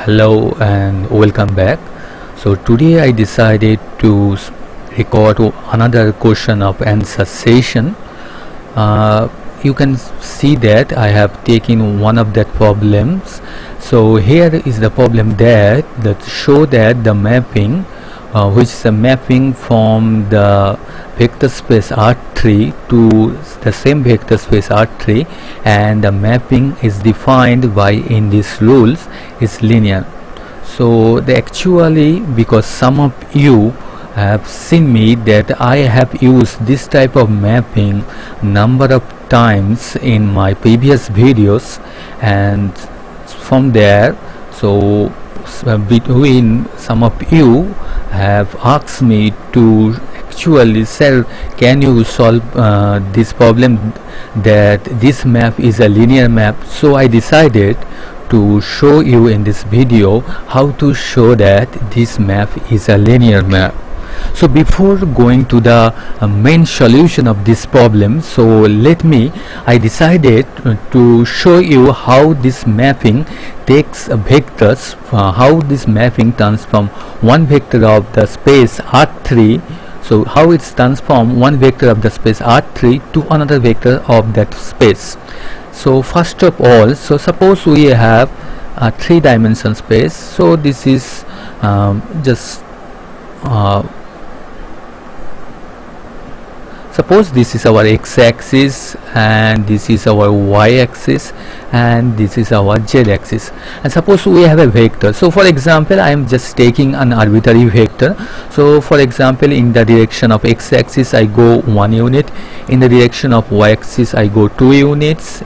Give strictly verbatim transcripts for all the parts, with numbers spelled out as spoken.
Hello and welcome back. So today I decided to s- record o- another question of answer session. uh, you can s- see that I have taken one of that problems. So here is the problem that that show that the mapping, uh, which is a mapping from the vector space R three to the same vector space R three, and the mapping is defined by in these rules is linear. So the actually, because some of you have seen me that I have used this type of mapping number of times in my previous videos, and from there, so s- uh, between some of you have asked me to actually, sir, can you solve uh, this problem that this map is a linear map. So I decided to show you in this video how to show that this map is a linear map. So before going to the uh, main solution of this problem, so let me I decided uh, to show you how this mapping takes uh, vectors, uh, how this mapping turns from one vector of the space R three, so how it's transform one vector of the space R three to another vector of that space. So first of all, so suppose we have a three dimension space. So this is um, just uh, suppose this is our x-axis and this is our y-axis and this is our z-axis, and suppose we have a vector. So for example, I am just taking an arbitrary vector. So for example, in the direction of x-axis I go one unit, in the direction of y-axis I go two units,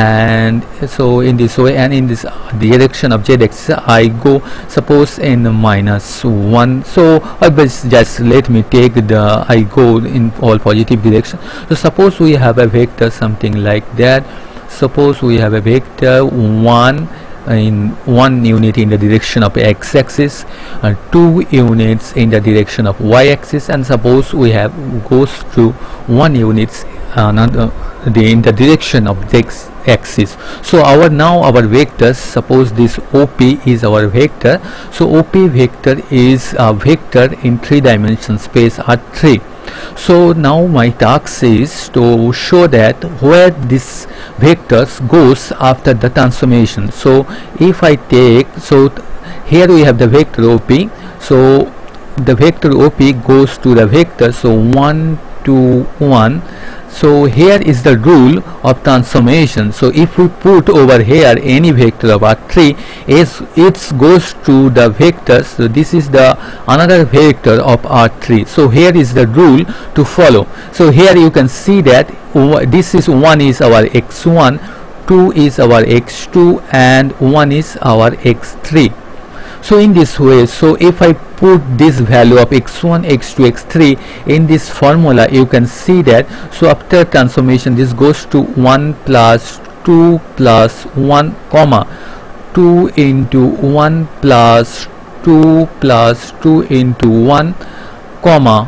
and so in this way, and in this direction of z-axis I go suppose in minus one. So uh, but just let me take the I go in all positive direction. So suppose we have a vector something like that. Suppose we have a vector one in one unit in the direction of x-axis, uh, two units in the direction of y-axis, and suppose we have goes to one units another the in the direction of the x-axis. So our now our vectors, suppose this O P is our vector. So O P vector is a vector in three dimension space R three. So now my task is to show that where this vectors goes after the transformation. So if I take, so here we have the vector O P. So the vector O P goes to the vector, so one two one. So here is the rule of transformation. So if we put over here any vector of R three, is it goes to the vector. So this is the another vector of R three. So here is the rule to follow. So here you can see that this is one is our x one, two is our x two, and one is our x three. So in this way, so if I put this value of x one, x two, x three in this formula, you can see that so after transformation this goes to one plus two plus one comma two into one plus two plus two into one comma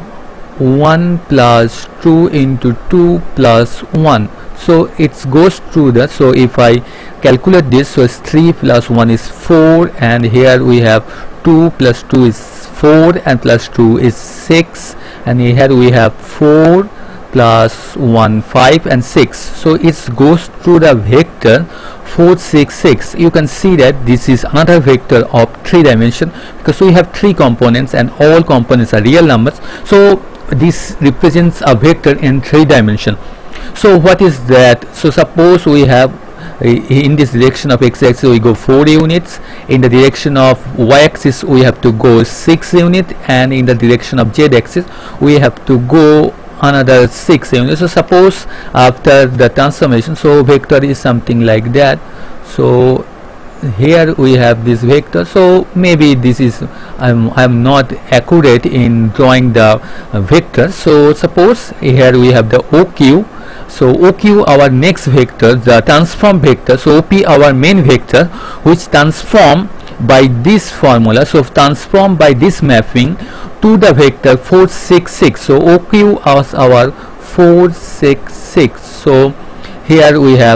one plus two into two plus one. So it goes through that. So if I calculate this, so it's three plus one is four, and here we have two plus two is four, and plus two is six, and here we have four plus one five and six. So it goes through the vector four six six. You can see that this is another vector of three dimension because we have three components and all components are real numbers. So this represents a vector in three dimension. So what is that? So suppose we have uh, in this direction of x-axis we go four units, in the direction of y-axis we have to go six units, and in the direction of z-axis we have to go another six units. So suppose after the transformation, so vector is something like that. So here we have this vector. So maybe this is I'm I'm not accurate in drawing the uh, vector. So suppose here we have the O Q. So O Q our next vector, the transform vector. So O P our main vector, which transform by this formula. So transform by this mapping to the vector four six six. So O Q as our four six six. So here we have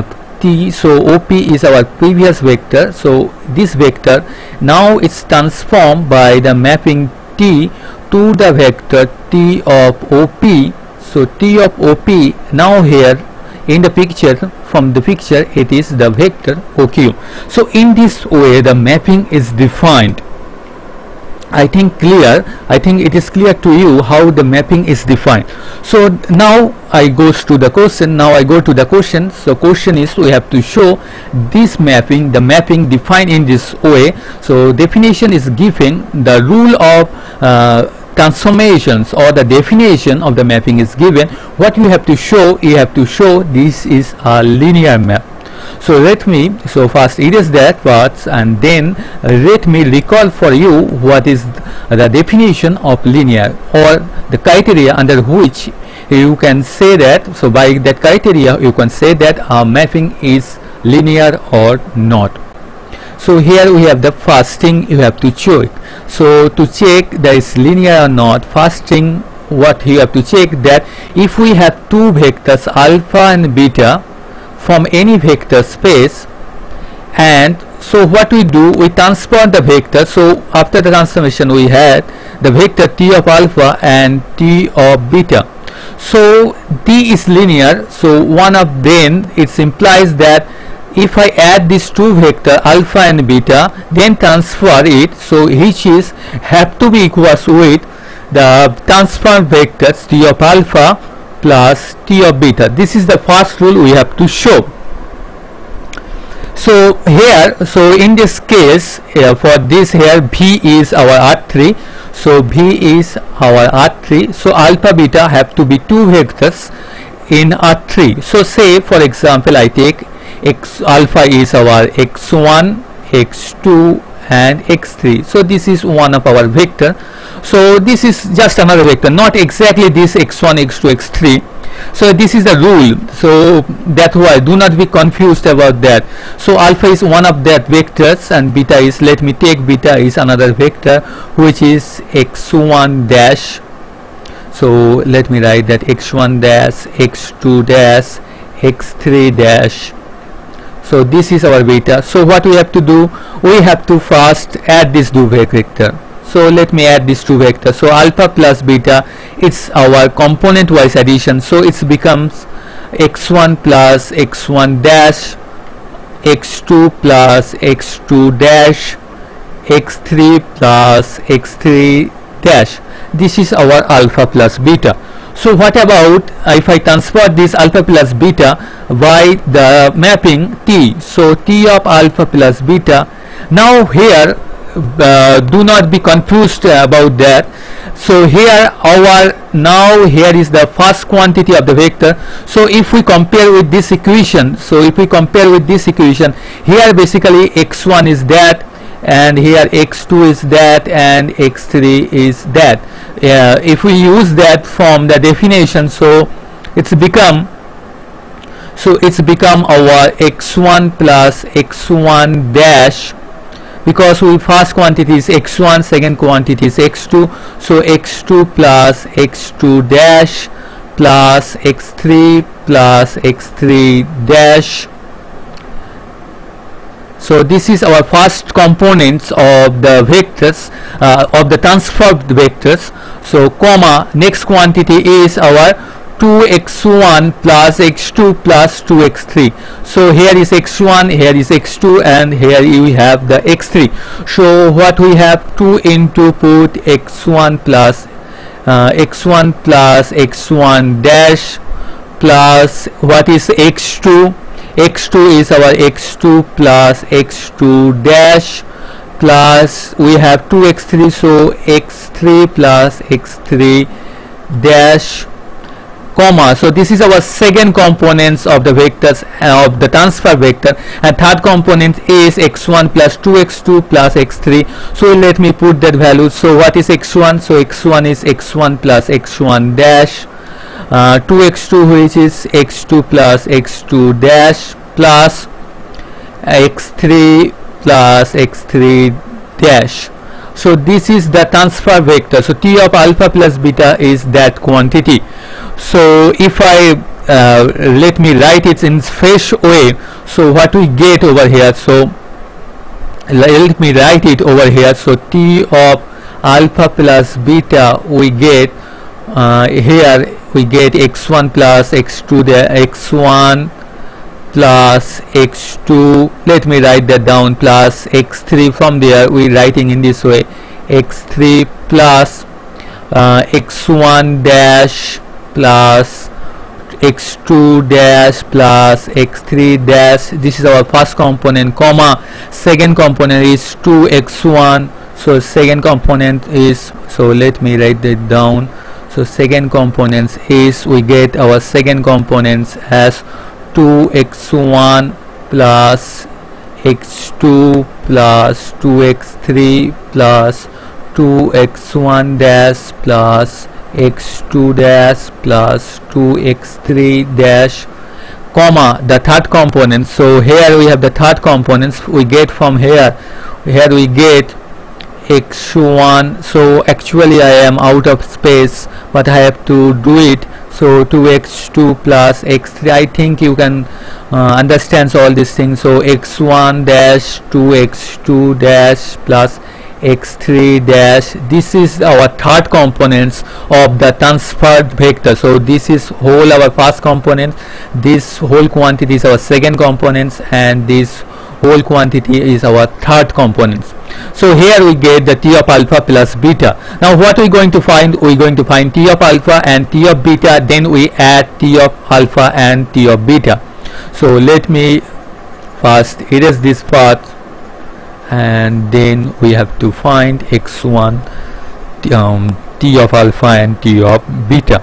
t, so O P is our previous vector, so this vector now it's transformed by the mapping t to the vector t of O P. So t of O P now here in the picture, from the picture it is the vector O Q. So in this way the mapping is defined. I think clear, I think it is clear to you how the mapping is defined. So now I goes to the question, now I go to the question. So question is, we have to show this mapping, the mapping defined in this way. So definition is given, the rule of uh, transformations or the definition of the mapping is given. What you have to show, you have to show this is a linear map. So let me, so first erase that part and then let me recall for you what is the definition of linear, or the criteria under which you can say that, so by that criteria you can say that a mapping is linear or not. So here we have the first thing you have to check. So to check that is linear or not, first thing what you have to check, that if we have two vectors alpha and beta from any vector space, and so what we do, we transform the vector. So after the transformation we had the vector t of alpha and t of beta. So t is linear, so one of them, it implies that if I add these two vector alpha and beta, then transfer it, so which is have to be equals with the transform vectors t of alpha plus t of beta. This is the first rule we have to show. So here, so in this case, uh, for this here V is our R three, so V is our R three, so alpha beta have to be two vectors in R three. So say for example I take x, alpha is our x one, x two and x three, so this is one of our vector. So this is just another vector, not exactly this x one, x two, x three. So this is the rule, so that's why do not be confused about that. So alpha is one of that vectors and beta is, let me take beta is another vector which is x one dash. So let me write that x one dash, x two dash, x three dash. So this is our beta. So what we have to do, we have to first add this two vector. So let me add these two vectors. So alpha plus beta, it's our component wise addition, so it becomes x one plus x one dash, x two plus x two dash, x three plus x three dash. This is our alpha plus beta. So what about if I transfer this alpha plus beta by the mapping t, so t of alpha plus beta. Now here uh, do not be confused uh, about that. So here our, now here is the first quantity of the vector. So if we compare with this equation, so if we compare with this equation, here basically x one is that, and here x two is that, and x three is that. Uh, if we use that from the definition, so it's become, so it's become our x one plus x one dash, because we first quantity is x one, second quantity is x two, so x two plus x two dash plus x three plus x three dash. So this is our first components of the vectors, uh, of the transferred vectors. So comma, next quantity is our two x one plus x two plus two x three. So here is x one, here is x two, and here we have the x three. So what we have, two into put x one plus uh, x one plus x one dash plus what is x two. X two is our x two plus x two dash plus we have two x three, so x three plus x three dash comma. So this is our second components of the vectors uh, of the transfer vector, and third component is x one plus two x two plus x three. So let me put that value. So what is x one? So x one is x one plus x one dash, uh, two x two which is x two plus x two dash plus x three plus x three dash. So this is the transfer vector. So t of alpha plus beta is that quantity. So if I uh, let me write it in fresh way. So what we get over here, so let me write it over here. So T of alpha plus beta, we get uh, here we get x one plus x two, the x one plus x two, let me write that down, plus x three. From there we writing in this way, x three plus uh, x one dash plus x two dash plus x three dash. This is our first component, comma second component is two x one. So second component is, so let me write that down. So second components is, we get our second components as two x one plus x two plus two x three plus two x one dash plus x two dash plus two x three dash, comma the third component. So here we have the third components, we get from here, here we get x one. So actually I am out of space, but I have to do it. So two x two plus x three, I think you can uh, understand all these things. So x one dash two x two dash plus x three dash, this is our third components of the transferred vector. So this is whole our first component, this whole quantity is our second components, and this whole quantity is our third components. So here we get the T of alpha plus beta. Now what we are going to find, we are going to find T of alpha and T of beta, then we add T of alpha and T of beta. So let me first erase this part, and then we have to find x one, um, T of alpha and T of beta.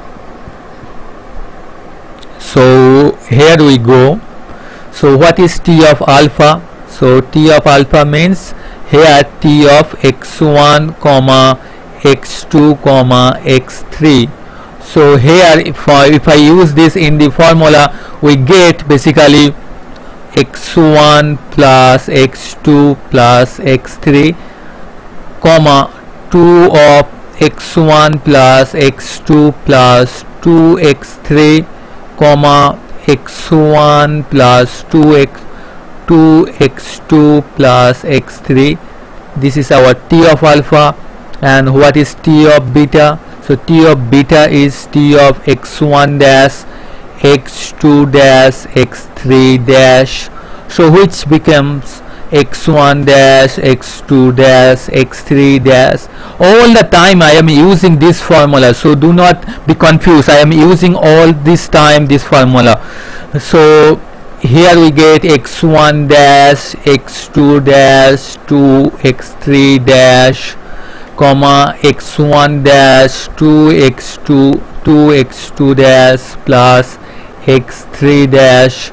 So here we go. So what is T of alpha? So T of alpha means here T of x one comma x two comma x three. So here if I, if I use this in the formula, we get basically x one plus x two plus x three comma two of x one plus x two plus two x three comma x one plus two x two x two plus x three. This is our T of alpha. And what is T of beta? So T of beta is T of x one dash x two dash x three dash, so which becomes x one dash x two dash x three dash. All the time I am using this formula, so do not be confused. I am using all this time this formula. So here we get x one dash x two dash two x three dash comma x one dash two x two two x two dash plus x three dash.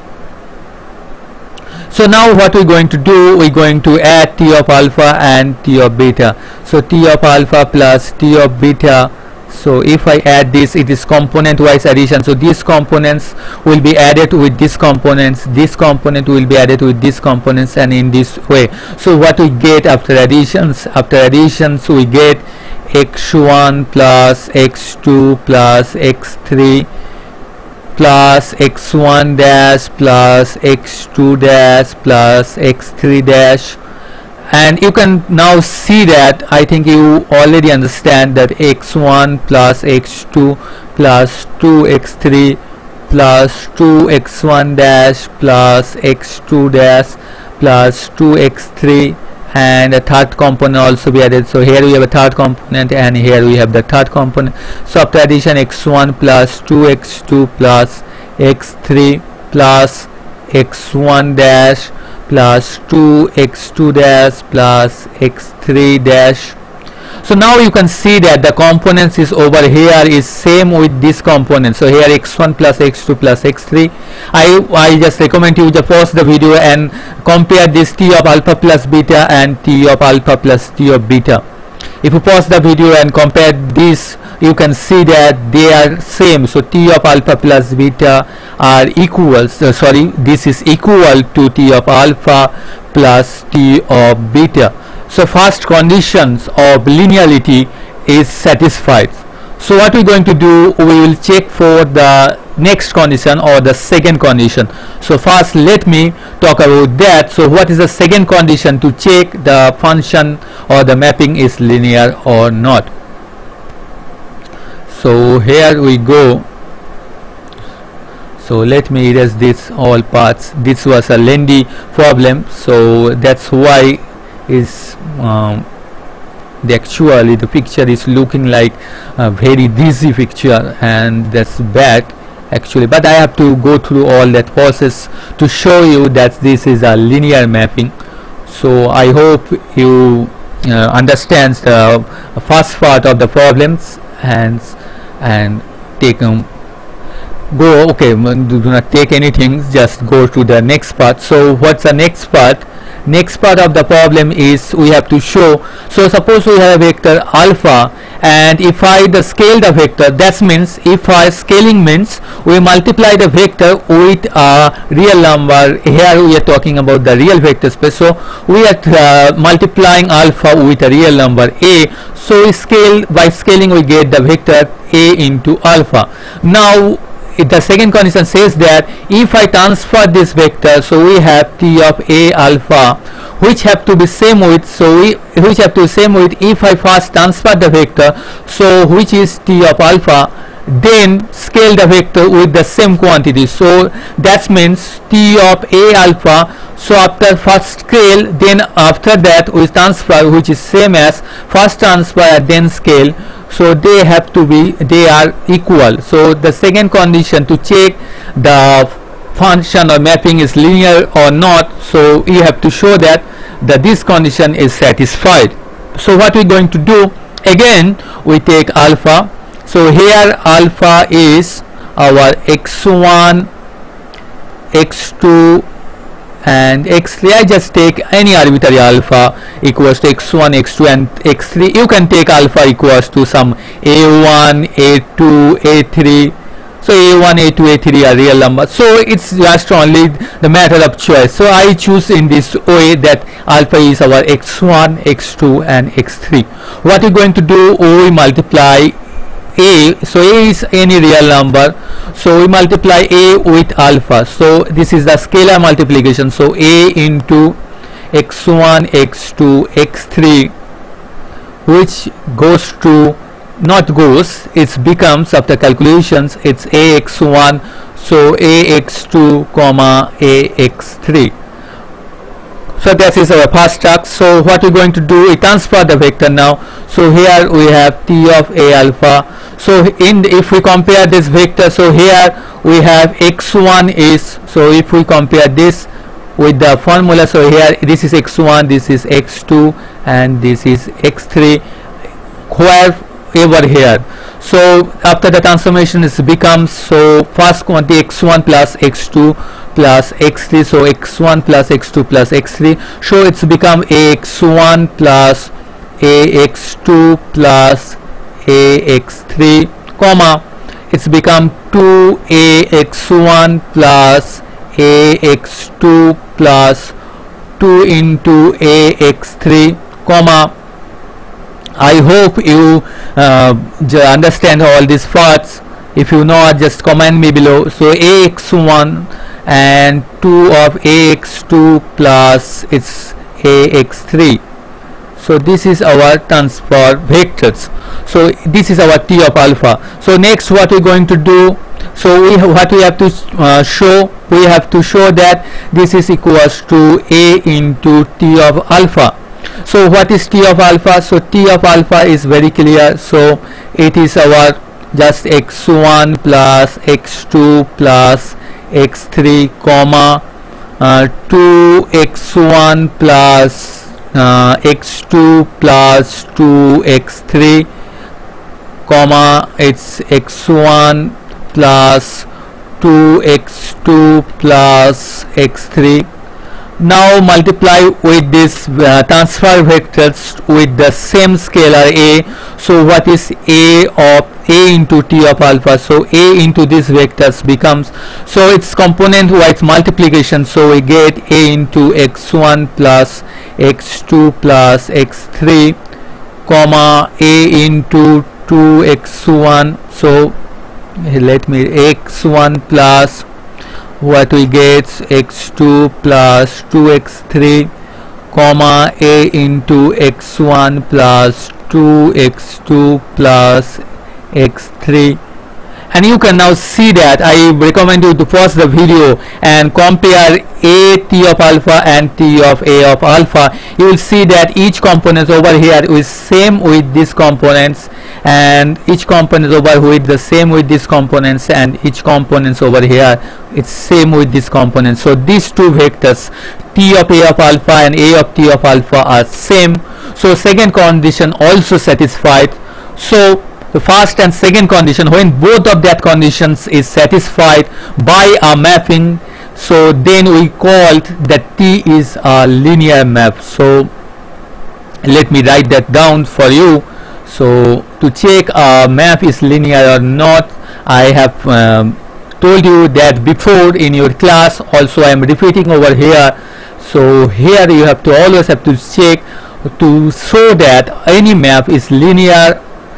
So now what we're going to do, we're going to add T of alpha and T of beta. So T of alpha plus T of beta. So if I add this, it is component wise addition. So these components will be added with these components, this component will be added with these components, and in this way. So what we get after additions, after additions we get x one plus x two plus x three plus x one dash plus x two dash plus x three dash. And you can now see that, I think you already understand that x one plus x two plus two x three plus two x one dash plus x two dash plus two x three, and a third component also be added. So here we have a third component, and here we have the third component. So after addition, x one plus two x two plus x three plus x one dash plus two x two dash plus x three dash. So now you can see that the components is over here is same with this component. So here x one plus x two plus x three. I, I just recommend you to pause the video and compare this T of alpha plus beta and T of alpha plus T of beta. If you pause the video and compare this, you can see that they are same. So T of alpha plus beta are equal. So sorry, this is equal to T of alpha plus T of beta. So first conditions of linearity is satisfied. So what we're going to do, we will check for the next condition or the second condition. So first let me talk about that. So what is the second condition to check the function or the mapping is linear or not? So here we go. So let me erase this all parts. This was a lengthy problem, so that's why is um, the actually the picture is looking like a very busy picture, and that's bad actually, but I have to go through all that process to show you that this is a linear mapping. So I hope you uh, understand the first part of the problems and and take um, go okay do not take anything, just go to the next part. So what's the next part? Next part of the problem is we have to show. So suppose we have a vector alpha, and if I the scale the vector, that means if I scaling means we multiply the vector with a real number. Here we are talking about the real vector space, so we are uh, multiplying alpha with a real number a. So we scale, by scaling we get the vector a into alpha. Now the second condition says that if I transfer this vector, so we have t of a alpha, which have to be same with, so we which have to be same with if I first transfer the vector, so which is t of alpha, then scale the vector with the same quantity. So that means t of a alpha. So after first scale, then after that we transfer, which is same as first transfer then scale. So they have to be, they are equal. So the second condition to check the function or mapping is linear or not, so you have to show that that this condition is satisfied. So what we're going to do, again we take alpha. So here alpha is our x one, x two and x three. I just take any arbitrary alpha equals to x one, x two and x three. You can take alpha equals to some a one, a two, a three. So a one, a two, a three are real numbers, so it's just only the matter of choice. So I choose in this way that alpha is our x one, x two and x three. What we're going to do, we multiply a. So a is any real number, so we multiply a with alpha. So this is the scalar multiplication. So a into x one, x two, x three, which goes to, not goes, it becomes, after calculations, it's a x one, so a x two comma a x three. So that is our first task. So what we're going to do, we transfer the vector now. So here we have t of a alpha. So in the, if we compare this vector, so here we have x one is, so if we compare this with the formula, so here this is x one, this is x two and this is x three, wherever here. So after the transformation it becomes, so first quantity x one plus x two plus x three, so x one plus x two plus x three, so it's become a x one plus a x two plus a x three, comma it's become two a x one plus a x two plus two into a x three, comma. I hope you uh, understand all these parts. If you not, just comment me below. So a x one and two of a x two plus it's a x three. So this is our transfer vectors. So this is our t of alpha. So next what we're going to do, so we what we have to uh, show, we have to show that this is equals to a into t of alpha. So what is t of alpha? So t of alpha is very clear. So it is our just x one plus x two plus x three, comma uh, two x one plus uh, x two plus two x three, comma it's x one plus two x two plus x three. Now multiply with this uh, transfer vectors with the same scalar a. So what is a of a into t of alpha? So a into this vectors becomes, so its component wise multiplication, so we get a into x one plus x two plus x three, comma a into two x one, so let me x one plus what we get x two plus two x three comma a into x one plus two x two plus x three. And you can now see that I recommend you to pause the video and compare a t of alpha and t of a of alpha. You will see that each component over here is same with these components, and each component over with the same with these components, and each components over here it's same with these components. So these two vectors t of a of alpha and a of t of alpha are same. So second condition also satisfied. So the first and second condition, when both of that conditions is satisfied by a mapping, so then we called that T is a linear map. So let me write that down for you. So to check a map is linear or not, I have um, told you that before in your class. Also I am repeating over here. So here you have to always have to check to show that any map is linear.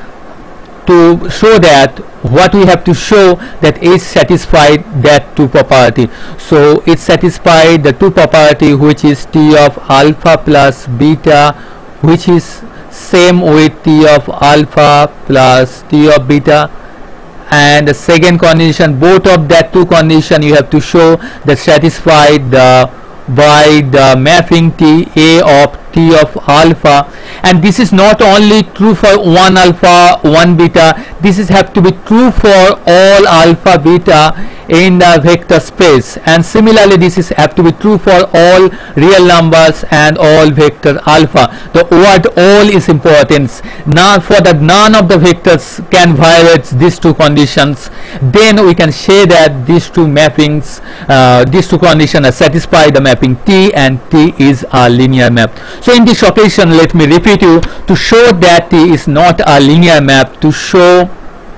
To show that, what we have to show that is satisfied that two property. So it satisfied the two property which is T of alpha plus beta, which is same with T of alpha plus T of beta. And the second condition, both of that two condition you have to show that satisfied the by the mapping T A of T of alpha. And this is not only true for one alpha, one beta, this is have to be true for all alpha beta in the vector space, and similarly this is have to be true for all real numbers and all vector alpha. The word all is important. Now for that none of the vectors can violate these two conditions, then we can say that these two mappings, uh, these two conditions are satisfied the mapping T, and T is a linear map. So in this occasion, let me repeat you, to show that T is not a linear map, to show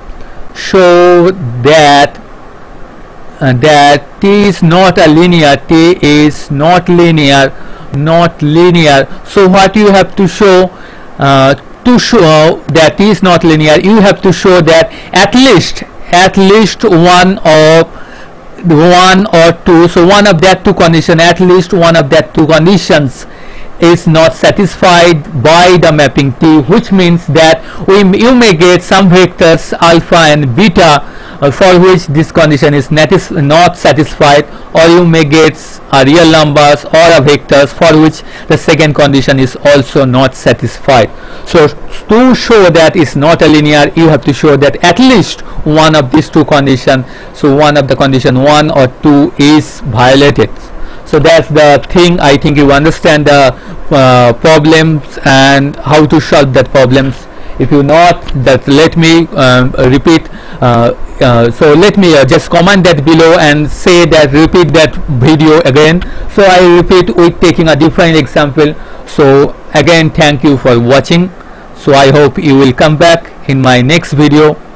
show that uh, that T is not a linear, T is not linear, not linear. So what you have to show, uh, to show that T is not linear, you have to show that at least at least one of one or two, so one of that two condition, at least one of that two conditions is not satisfied by the mapping T, which means that we you may get some vectors alpha and beta uh, for which this condition is not, is not satisfied, or you may get uh, real numbers or a vectors for which the second condition is also not satisfied. So to show that is not a linear, you have to show that at least one of these two conditions, so one of the condition one or two is violated. So that's the thing. I think you understand the uh, problems and how to solve that problems. If you not, that let me um, repeat. Uh, uh, so let me uh, just comment that below and say that repeat that video again. So I repeat with taking a different example. So again, thank you for watching. So I hope you will come back in my next video.